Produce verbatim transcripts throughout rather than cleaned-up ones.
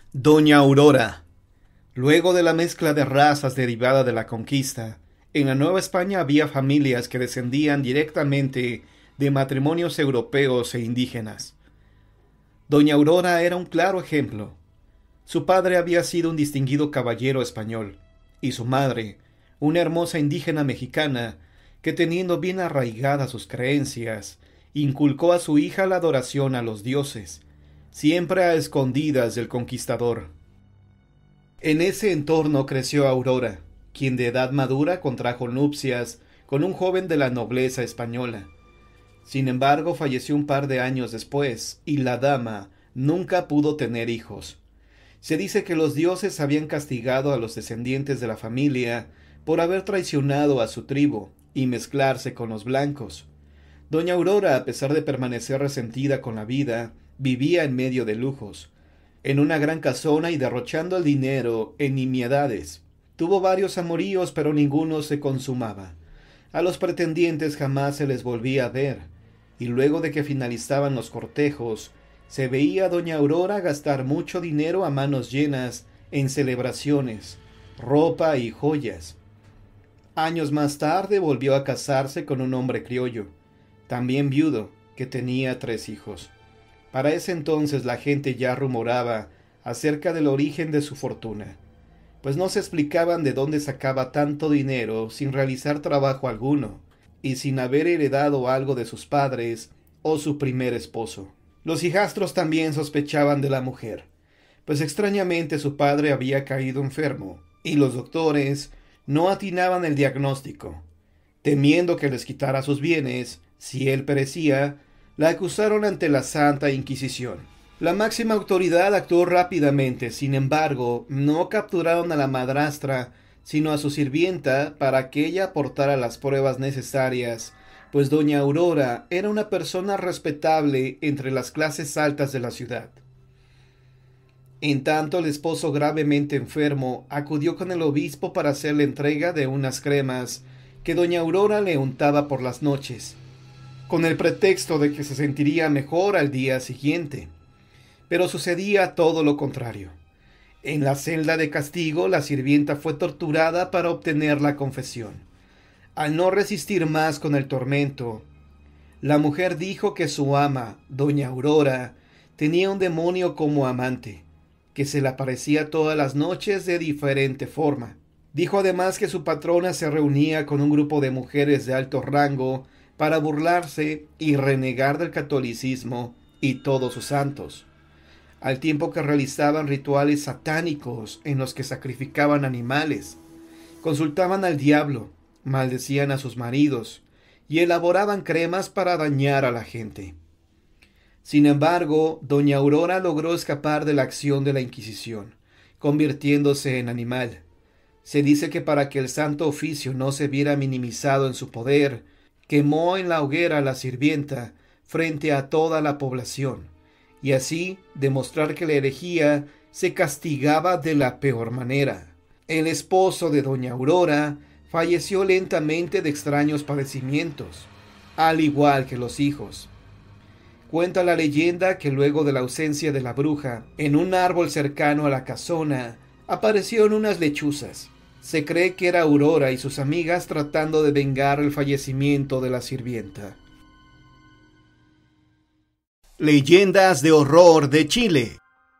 Doña Aurora. Luego de la mezcla de razas derivada de la conquista, en la Nueva España había familias que descendían directamente de matrimonios europeos e indígenas. Doña Aurora era un claro ejemplo. Su padre había sido un distinguido caballero español, y su madre, una hermosa indígena mexicana, que teniendo bien arraigadas sus creencias, inculcó a su hija la adoración a los dioses, siempre a escondidas del conquistador. En ese entorno creció Aurora, quien de edad madura contrajo nupcias con un joven de la nobleza española. Sin embargo, falleció un par de años después, y la dama nunca pudo tener hijos. Se dice que los dioses habían castigado a los descendientes de la familia por haber traicionado a su tribu y mezclarse con los blancos. Doña Aurora, a pesar de permanecer resentida con la vida, vivía en medio de lujos, en una gran casona y derrochando el dinero en nimiedades. Tuvo varios amoríos, pero ninguno se consumaba. A los pretendientes jamás se les volvía a ver, y luego de que finalizaban los cortejos, se veía a doña Aurora gastar mucho dinero a manos llenas en celebraciones, ropa y joyas. Años más tarde volvió a casarse con un hombre criollo, también viudo, que tenía tres hijos. Para ese entonces la gente ya rumoraba acerca del origen de su fortuna, pues no se explicaban de dónde sacaba tanto dinero sin realizar trabajo alguno, y sin haber heredado algo de sus padres o su primer esposo. Los hijastros también sospechaban de la mujer, pues extrañamente su padre había caído enfermo, y los doctores no atinaban el diagnóstico. Temiendo que les quitara sus bienes, si él perecía, la acusaron ante la Santa Inquisición. La máxima autoridad actuó rápidamente, sin embargo, no capturaron a la madrastra, sino a su sirvienta para que ella aportara las pruebas necesarias, pues doña Aurora era una persona respetable entre las clases altas de la ciudad. En tanto, el esposo gravemente enfermo acudió con el obispo para hacerle entrega de unas cremas que doña Aurora le untaba por las noches, con el pretexto de que se sentiría mejor al día siguiente. Pero sucedía todo lo contrario. En la celda de castigo, la sirvienta fue torturada para obtener la confesión. Al no resistir más con el tormento, la mujer dijo que su ama, doña Aurora, tenía un demonio como amante, que se le aparecía todas las noches de diferente forma. Dijo además que su patrona se reunía con un grupo de mujeres de alto rango para burlarse y renegar del catolicismo y todos sus santos, al tiempo que realizaban rituales satánicos en los que sacrificaban animales, consultaban al diablo, maldecían a sus maridos y elaboraban cremas para dañar a la gente. Sin embargo, doña Aurora logró escapar de la acción de la Inquisición, convirtiéndose en animal. Se dice que para que el santo oficio no se viera minimizado en su poder, quemó en la hoguera a la sirvienta frente a toda la población, y así demostrar que la herejía se castigaba de la peor manera. El esposo de doña Aurora falleció lentamente de extraños padecimientos, al igual que los hijos. Cuenta la leyenda que luego de la ausencia de la bruja, en un árbol cercano a la casona, aparecieron unas lechuzas. Se cree que era Aurora y sus amigas tratando de vengar el fallecimiento de la sirvienta. Leyendas de horror de Chile.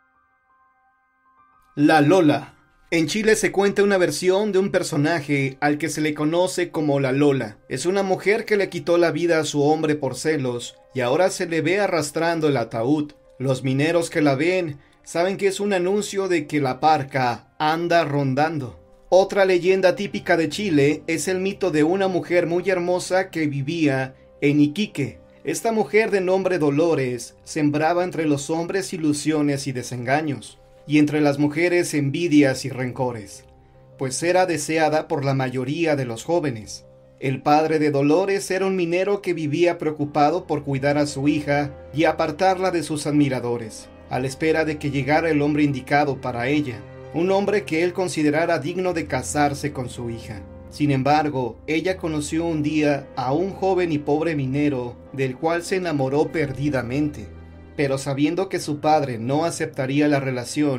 La Lola. En Chile se cuenta una versión de un personaje al que se le conoce como la Lola. Es una mujer que le quitó la vida a su hombre por celos y ahora se le ve arrastrando el ataúd. Los mineros que la ven saben que es un anuncio de que la parca anda rondando. Otra leyenda típica de Chile es el mito de una mujer muy hermosa que vivía en Iquique. Esta mujer de nombre Dolores sembraba entre los hombres ilusiones y desengaños, y entre las mujeres envidias y rencores, pues era deseada por la mayoría de los jóvenes. El padre de Dolores era un minero que vivía preocupado por cuidar a su hija y apartarla de sus admiradores, a la espera de que llegara el hombre indicado para ella, un hombre que él considerara digno de casarse con su hija. Sin embargo, ella conoció un día a un joven y pobre minero, del cual se enamoró perdidamente, pero sabiendo que su padre no aceptaría la relación,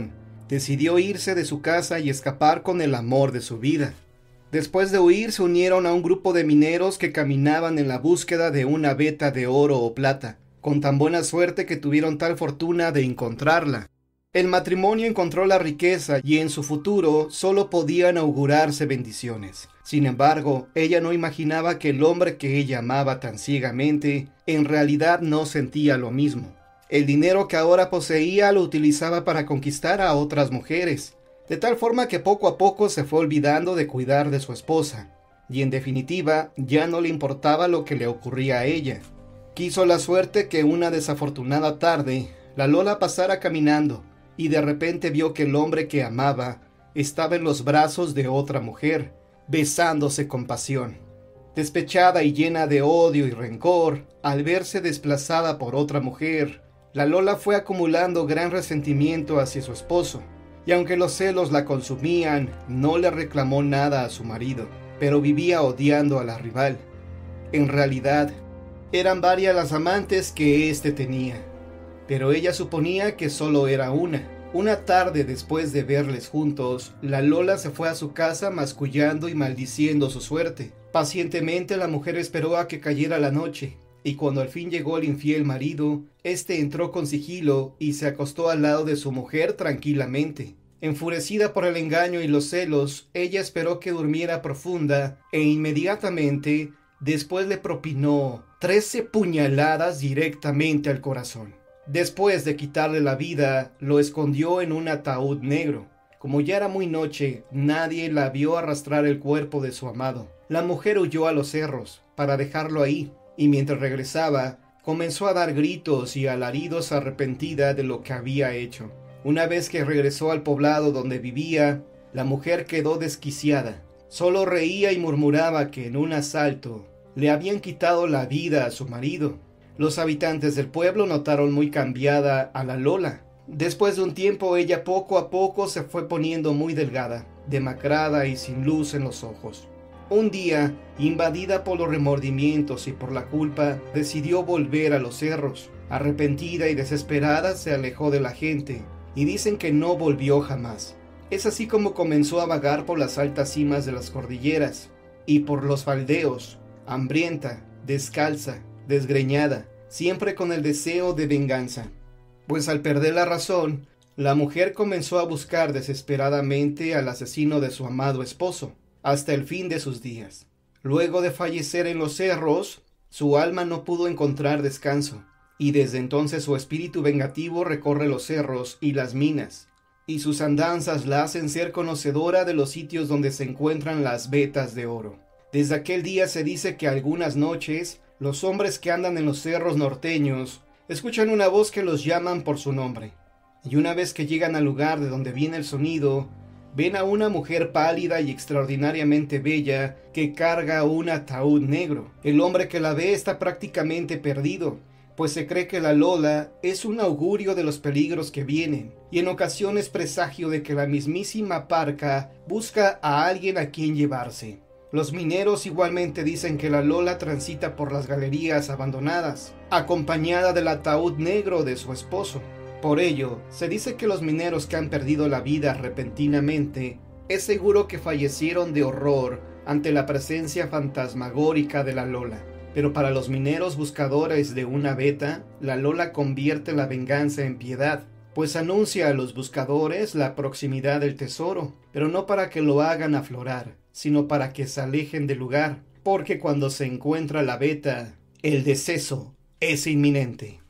decidió irse de su casa y escapar con el amor de su vida. Después de huir, se unieron a un grupo de mineros que caminaban en la búsqueda de una veta de oro o plata, con tan buena suerte que tuvieron tal fortuna de encontrarla. El matrimonio encontró la riqueza y en su futuro solo podían augurarse bendiciones. Sin embargo, ella no imaginaba que el hombre que ella amaba tan ciegamente, en realidad no sentía lo mismo. El dinero que ahora poseía lo utilizaba para conquistar a otras mujeres, de tal forma que poco a poco se fue olvidando de cuidar de su esposa, y en definitiva ya no le importaba lo que le ocurría a ella. Quiso la suerte que una desafortunada tarde, la Lola pasara caminando, y de repente vio que el hombre que amaba estaba en los brazos de otra mujer, besándose con pasión. Despechada y llena de odio y rencor, al verse desplazada por otra mujer, la Lola fue acumulando gran resentimiento hacia su esposo, y aunque los celos la consumían, no le reclamó nada a su marido, pero vivía odiando a la rival. En realidad, eran varias las amantes que éste tenía, pero ella suponía que solo era una. Una tarde después de verles juntos, la Lola se fue a su casa mascullando y maldiciendo su suerte. Pacientemente la mujer esperó a que cayera la noche, y cuando al fin llegó el infiel marido, éste entró con sigilo y se acostó al lado de su mujer tranquilamente. Enfurecida por el engaño y los celos, ella esperó que durmiera profunda e inmediatamente después le propinó trece puñaladas directamente al corazón. Después de quitarle la vida, lo escondió en un ataúd negro. Como ya era muy noche, nadie la vio arrastrar el cuerpo de su amado. La mujer huyó a los cerros para dejarlo ahí, y mientras regresaba, comenzó a dar gritos y alaridos arrepentida de lo que había hecho. Una vez que regresó al poblado donde vivía, la mujer quedó desquiciada. Solo reía y murmuraba que en un asalto le habían quitado la vida a su marido. Los habitantes del pueblo notaron muy cambiada a la Lola. Después de un tiempo, ella poco a poco se fue poniendo muy delgada, demacrada y sin luz en los ojos. Un día, invadida por los remordimientos y por la culpa, decidió volver a los cerros. Arrepentida y desesperada, se alejó de la gente, y dicen que no volvió jamás. Es así como comenzó a vagar por las altas cimas de las cordilleras, y por los faldeos, hambrienta, descalza, desgreñada, siempre con el deseo de venganza. Pues al perder la razón, la mujer comenzó a buscar desesperadamente al asesino de su amado esposo, hasta el fin de sus días. Luego de fallecer en los cerros, su alma no pudo encontrar descanso, y desde entonces su espíritu vengativo recorre los cerros y las minas, y sus andanzas la hacen ser conocedora de los sitios donde se encuentran las vetas de oro. Desde aquel día se dice que algunas noches, los hombres que andan en los cerros norteños escuchan una voz que los llaman por su nombre, y una vez que llegan al lugar de donde viene el sonido, ven a una mujer pálida y extraordinariamente bella que carga un ataúd negro. El hombre que la ve está prácticamente perdido, pues se cree que la Lola es un augurio de los peligros que vienen, y en ocasiones presagio de que la mismísima Parca busca a alguien a quien llevarse. Los mineros igualmente dicen que la Lola transita por las galerías abandonadas, acompañada del ataúd negro de su esposo. Por ello, se dice que los mineros que han perdido la vida repentinamente, es seguro que fallecieron de horror ante la presencia fantasmagórica de la Lola. Pero para los mineros buscadores de una veta, la Lola convierte la venganza en piedad, pues anuncia a los buscadores la proximidad del tesoro, pero no para que lo hagan aflorar, sino para que se alejen del lugar, porque cuando se encuentra la veta, el deceso es inminente.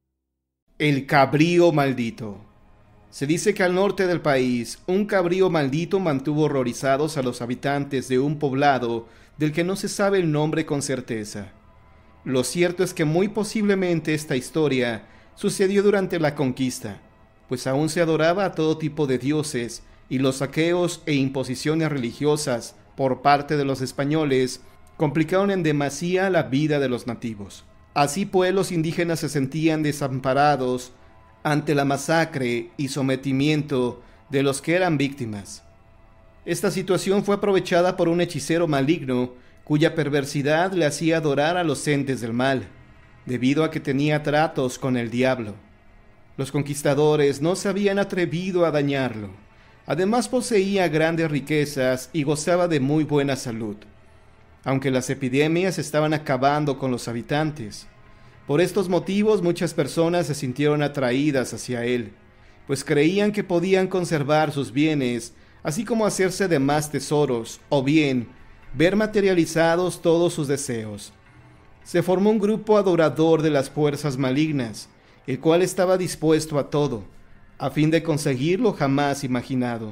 El cabrío maldito. Se dice que al norte del país, un cabrío maldito mantuvo horrorizados a los habitantes de un poblado del que no se sabe el nombre con certeza. Lo cierto es que muy posiblemente esta historia sucedió durante la conquista, pues aún se adoraba a todo tipo de dioses, y los saqueos e imposiciones religiosas por parte de los españoles complicaron en demasía la vida de los nativos. Así pues, los indígenas se sentían desamparados ante la masacre y sometimiento de los que eran víctimas. Esta situación fue aprovechada por un hechicero maligno cuya perversidad le hacía adorar a los entes del mal, debido a que tenía tratos con el diablo. Los conquistadores no se habían atrevido a dañarlo. Además poseía grandes riquezas y gozaba de muy buena salud, aunque las epidemias estaban acabando con los habitantes. Por estos motivos muchas personas se sintieron atraídas hacia él, pues creían que podían conservar sus bienes, así como hacerse de más tesoros, o bien ver materializados todos sus deseos. Se formó un grupo adorador de las fuerzas malignas, el cual estaba dispuesto a todo, a fin de conseguir lo jamás imaginado.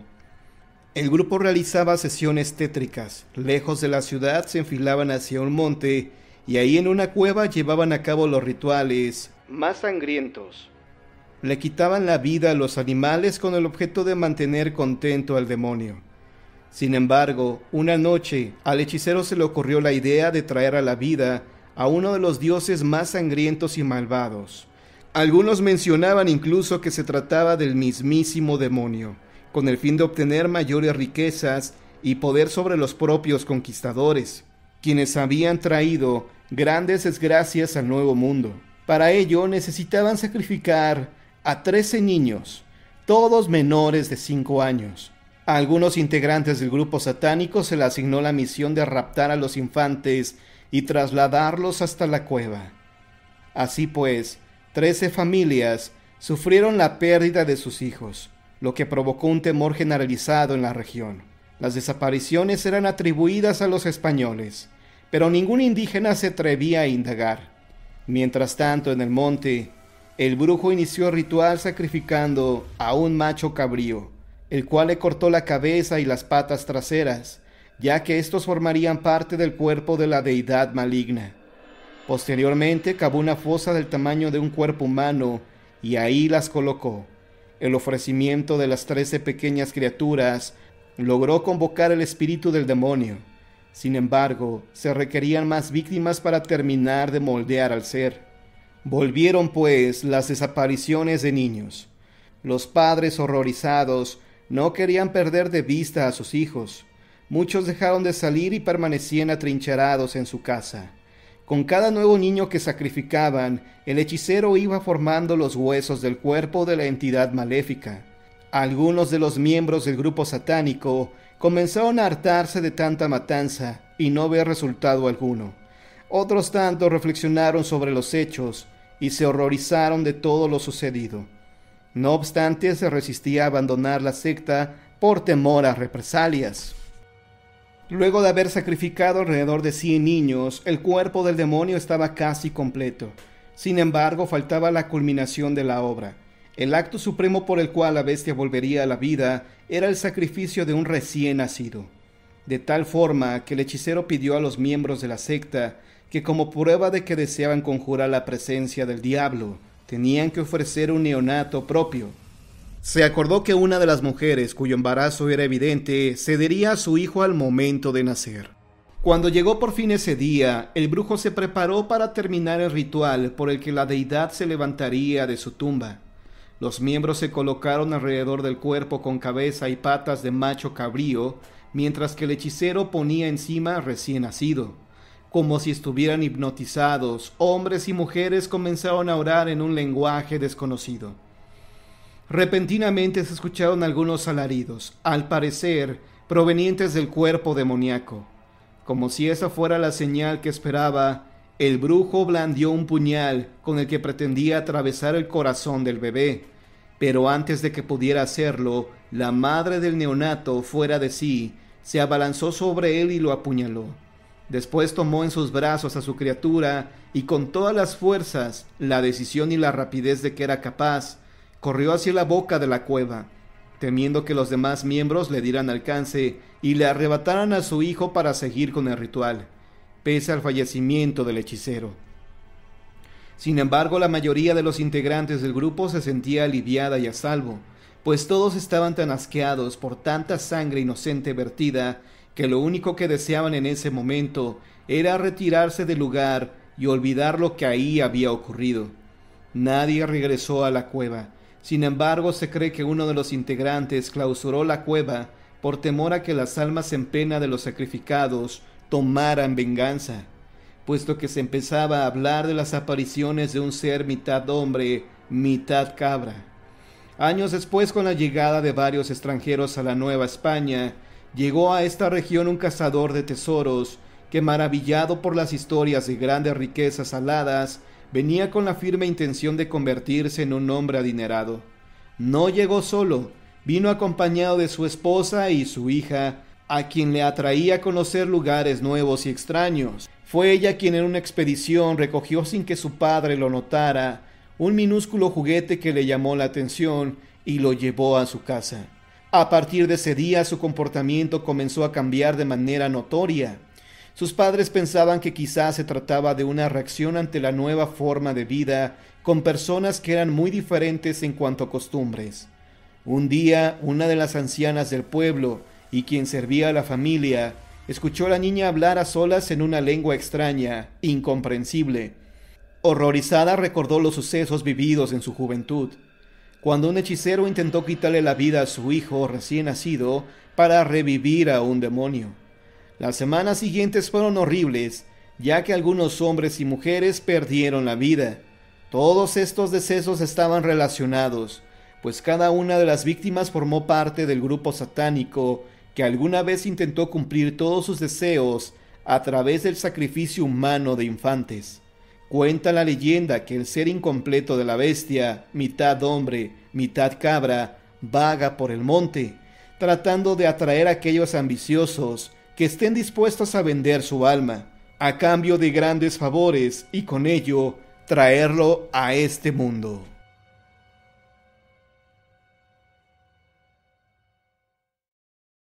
El grupo realizaba sesiones tétricas. Lejos de la ciudad se enfilaban hacia un monte y ahí en una cueva llevaban a cabo los rituales más sangrientos. Le quitaban la vida a los animales con el objeto de mantener contento al demonio. Sin embargo, una noche al hechicero se le ocurrió la idea de traer a la vida a uno de los dioses más sangrientos y malvados. Algunos mencionaban incluso que se trataba del mismísimo demonio, con el fin de obtener mayores riquezas y poder sobre los propios conquistadores, quienes habían traído grandes desgracias al Nuevo Mundo. Para ello necesitaban sacrificar a trece niños, todos menores de cinco años. A algunos integrantes del grupo satánico se le asignó la misión de raptar a los infantes y trasladarlos hasta la cueva. Así pues, trece familias sufrieron la pérdida de sus hijos, lo que provocó un temor generalizado en la región. Las desapariciones eran atribuidas a los españoles, pero ningún indígena se atrevía a indagar. Mientras tanto, en el monte, el brujo inició el ritual sacrificando a un macho cabrío, el cual le cortó la cabeza y las patas traseras, ya que estos formarían parte del cuerpo de la deidad maligna. Posteriormente cavó una fosa del tamaño de un cuerpo humano y ahí las colocó. El ofrecimiento de las trece pequeñas criaturas logró convocar el espíritu del demonio. Sin embargo, se requerían más víctimas para terminar de moldear al ser. Volvieron pues las desapariciones de niños. Los padres horrorizados no querían perder de vista a sus hijos. Muchos dejaron de salir y permanecían atrincherados en su casa. Con cada nuevo niño que sacrificaban, el hechicero iba formando los huesos del cuerpo de la entidad maléfica. Algunos de los miembros del grupo satánico comenzaron a hartarse de tanta matanza y no ver resultado alguno. Otros tantos reflexionaron sobre los hechos y se horrorizaron de todo lo sucedido. No obstante, se resistía a abandonar la secta por temor a represalias. Luego de haber sacrificado alrededor de cien niños, el cuerpo del demonio estaba casi completo. Sin embargo, faltaba la culminación de la obra. El acto supremo por el cual la bestia volvería a la vida era el sacrificio de un recién nacido. De tal forma que el hechicero pidió a los miembros de la secta que, como prueba de que deseaban conjurar la presencia del diablo, tenían que ofrecer un neonato propio. Se acordó que una de las mujeres, cuyo embarazo era evidente, cedería a su hijo al momento de nacer. Cuando llegó por fin ese día, el brujo se preparó para terminar el ritual por el que la deidad se levantaría de su tumba. Los miembros se colocaron alrededor del cuerpo con cabeza y patas de macho cabrío, mientras que el hechicero ponía encima al recién nacido. Como si estuvieran hipnotizados, hombres y mujeres comenzaron a orar en un lenguaje desconocido. Repentinamente se escucharon algunos alaridos, al parecer provenientes del cuerpo demoníaco. Como si esa fuera la señal que esperaba, el brujo blandió un puñal con el que pretendía atravesar el corazón del bebé. Pero antes de que pudiera hacerlo, la madre del neonato, fuera de sí, se abalanzó sobre él y lo apuñaló. Después tomó en sus brazos a su criatura y con todas las fuerzas, la decisión y la rapidez de que era capaz, corrió hacia la boca de la cueva, temiendo que los demás miembros le dieran alcance y le arrebataran a su hijo para seguir con el ritual, pese al fallecimiento del hechicero. Sin embargo, la mayoría de los integrantes del grupo se sentía aliviada y a salvo, pues todos estaban tan asqueados por tanta sangre inocente vertida que lo único que deseaban en ese momento era retirarse del lugar y olvidar lo que ahí había ocurrido. Nadie regresó a la cueva. Sin embargo, se cree que uno de los integrantes clausuró la cueva por temor a que las almas en pena de los sacrificados tomaran venganza, puesto que se empezaba a hablar de las apariciones de un ser mitad hombre, mitad cabra. Años después, con la llegada de varios extranjeros a la Nueva España, llegó a esta región un cazador de tesoros que, maravillado por las historias de grandes riquezas aladas, venía con la firme intención de convertirse en un hombre adinerado. No llegó solo, vino acompañado de su esposa y su hija, a quien le atraía conocer lugares nuevos y extraños. Fue ella quien en una expedición recogió sin que su padre lo notara un minúsculo juguete que le llamó la atención y lo llevó a su casa. A partir de ese día su comportamiento comenzó a cambiar de manera notoria. Sus padres pensaban que quizás se trataba de una reacción ante la nueva forma de vida con personas que eran muy diferentes en cuanto a costumbres. Un día, una de las ancianas del pueblo y quien servía a la familia, escuchó a la niña hablar a solas en una lengua extraña, incomprensible. Horrorizada recordó los sucesos vividos en su juventud, cuando un hechicero intentó quitarle la vida a su hijo recién nacido para revivir a un demonio. Las semanas siguientes fueron horribles, ya que algunos hombres y mujeres perdieron la vida. Todos estos decesos estaban relacionados, pues cada una de las víctimas formó parte del grupo satánico que alguna vez intentó cumplir todos sus deseos a través del sacrificio humano de infantes. Cuenta la leyenda que el ser incompleto de la bestia, mitad hombre, mitad cabra, vaga por el monte, tratando de atraer a aquellos ambiciosos que estén dispuestos a vender su alma, a cambio de grandes favores, y con ello traerlo a este mundo.